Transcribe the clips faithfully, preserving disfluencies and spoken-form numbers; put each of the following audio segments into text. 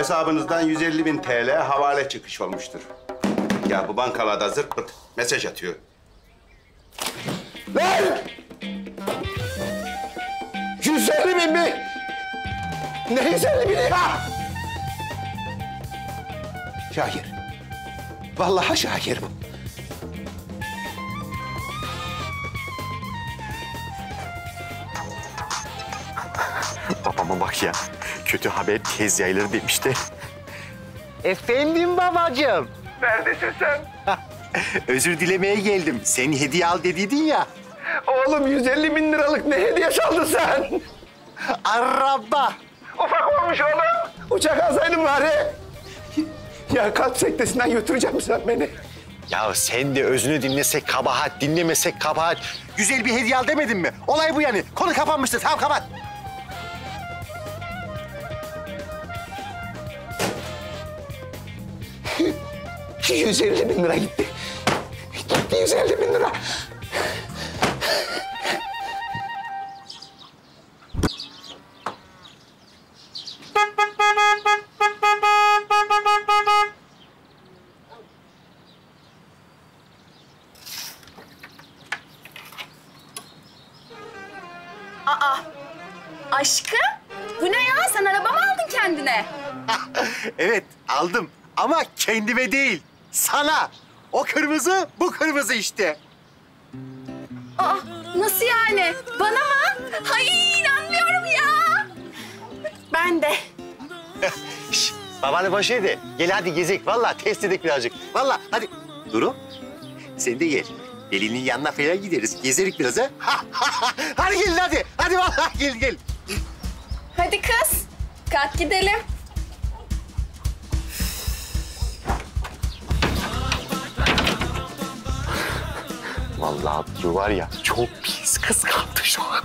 Hesabınızdan yüz elli bin T L havale çıkış olmuştur. Ya bu bankalarda zırt pırt mesaj atıyor. Lan! yüz elli bin mi? Ne yüz elli bini ya? Şakir. Vallahi Şakir bu. Babama bak ya. Kötü haber tez yayılır demişti. Efendim babacığım. Neredesin sen? Özür dilemeye geldim. Sen hediye al dediydin ya. Oğlum yüz elli bin liralık ne hediye çaldın sen? Araba. Ufak olmuş oğlum. Uçak alsaydın bari. Ya kalp sektesinden götürecek misin sen beni? Ya sen de özünü dinlesek kabahat, dinlemesek kabahat. Güzel bir hediye al demedin mi? Olay bu yani. Konu kapanmıştır. Tamam kapat. yüz elli bin lira gitti. Gitti yüz elli bin lira. Aa, aşkım? Bu ne ya? Sen araba mı aldın kendine? Evet aldım ama kendime değil. Sana. O kırmızı, bu kırmızı işte. Aa, nasıl yani? Bana mı? Hayır, inanmıyorum ya. Ben de. Şş, babanı boş ver de gel hadi gezek. Vallahi test edelim birazcık. Vallahi hadi. Duru, sen de gel. Elinin yanına falan gideriz. Gezerik biraz ha. Hadi gelin hadi. Hadi vallahi gel gel. Hadi kız, kalk gidelim. Vallahi Duru var ya çok pis kıskandı şu an.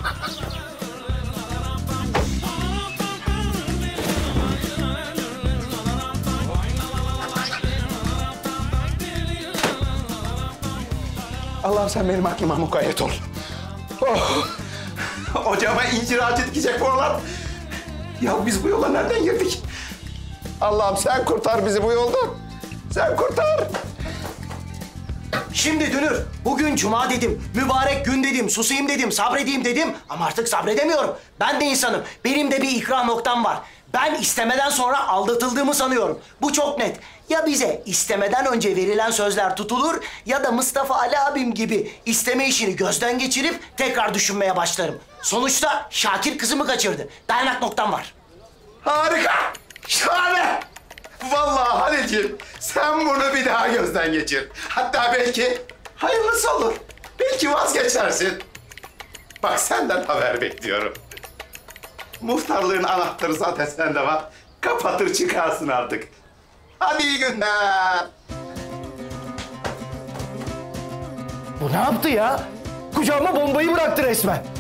Allah'ım sen benim aklıma mukayyet ol. Oh! Ocağıma incir ağacı dikecek bu oğlan. Ya biz bu yola nereden girdik? Allah'ım sen kurtar bizi bu yoldan. Sen kurtar. Şimdi Dünür, bugün cuma dedim, mübarek gün dedim, susayım dedim, sabredeyim dedim ama artık sabredemiyorum. Ben de insanım, benim de bir ikra noktam var. Ben istemeden sonra aldatıldığımı sanıyorum. Bu çok net. Ya bize istemeden önce verilen sözler tutulur ya da Mustafa Ali abim gibi isteme işini gözden geçirip tekrar düşünmeye başlarım. Sonuçta Şakir kızımı kaçırdı. Dayanak noktam var. Harika. Şahane. Vallahi Halilciğim sen bunu bir daha gözden geçir. Hatta belki hayırlısı olur. Belki vazgeçersin. Bak senden haber bekliyorum. Muhtarlığın anahtarı zaten sende var. Kapatır çıkarsın artık. Hadi iyi günler. Bu ne yaptı ya? Kucağıma bombayı bıraktı resmen.